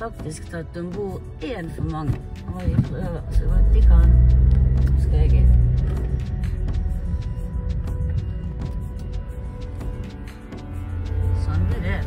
praktisk tatt ombord en for mange. Og vi prøver så godt vi kan. Skal jeg sånn blir det.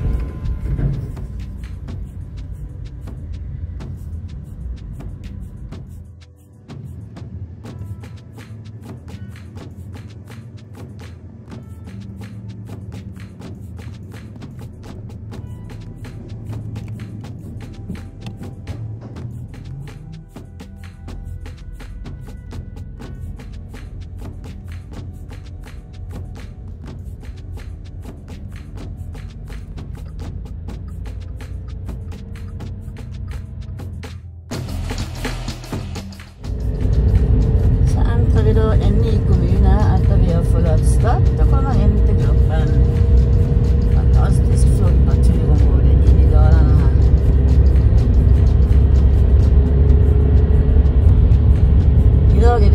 Vi da en ny kommune etter vi har forlatt Stad, og kommer inn til Gloppen. Fantastisk flott naturområde i de dalene her. I dag er